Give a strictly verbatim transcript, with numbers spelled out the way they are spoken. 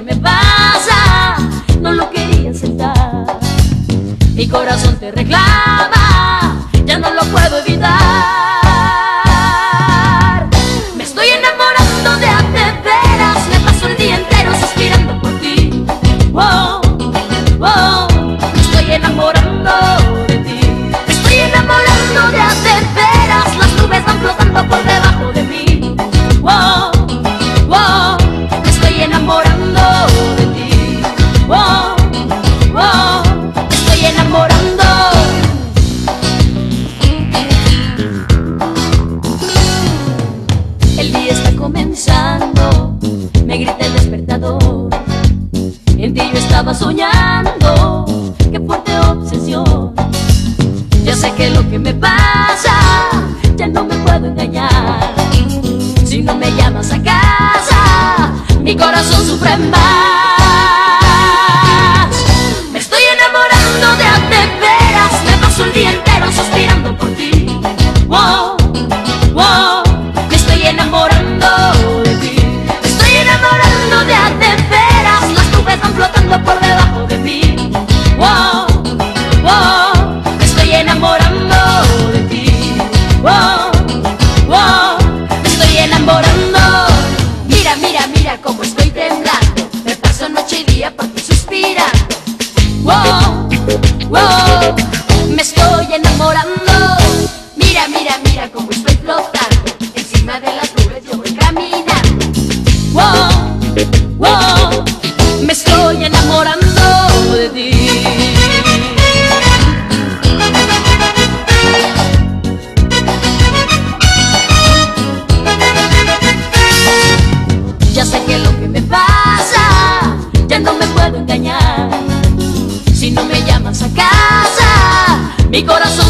me pasa, no lo quería aceptar. Mi corazón te reclama, ya no lo puedo evitar. Me estoy enamorando de a de veras, me paso el día entero suspirando por ti. Wow, wow, me estoy enamorando de ti. Me estoy enamorando de a de veras, las nubes van flotando por debajo de mí. Wow, wow, me estoy enamorando de ti. Wow, wow, me estoy enamorando. El día está comenzando, me grita el despertador. En ti yo estaba soñando, qué fuerte obsesión. Ya sé que lo que me pasa, ya no me puedo engañar. Si no me llamas a casa, mi corazón sufre más. Me estoy enamorando de a de veras, me paso el día entero suspirando por ti. Wow, wow, me estoy enamorando de ti. Me estoy enamorando de a de veras, las nubes van flotando por debajo de mí. Wow, wow, me estoy enamorando de ti. Wow, wow, me estoy enamorando. Mira, mira, mira cómo estoy temblando, me paso noche y día por ti suspirando. Wow, wow, me estoy enamorando. Mira, mira, mira cómo estoy flotando, encima de las nubes yo voy caminando. Wow, wow, me estoy enamorando de ti. Ya sé que lo que me pasa, ya no me puedo engañar. Si no me llamas a casa, mi corazón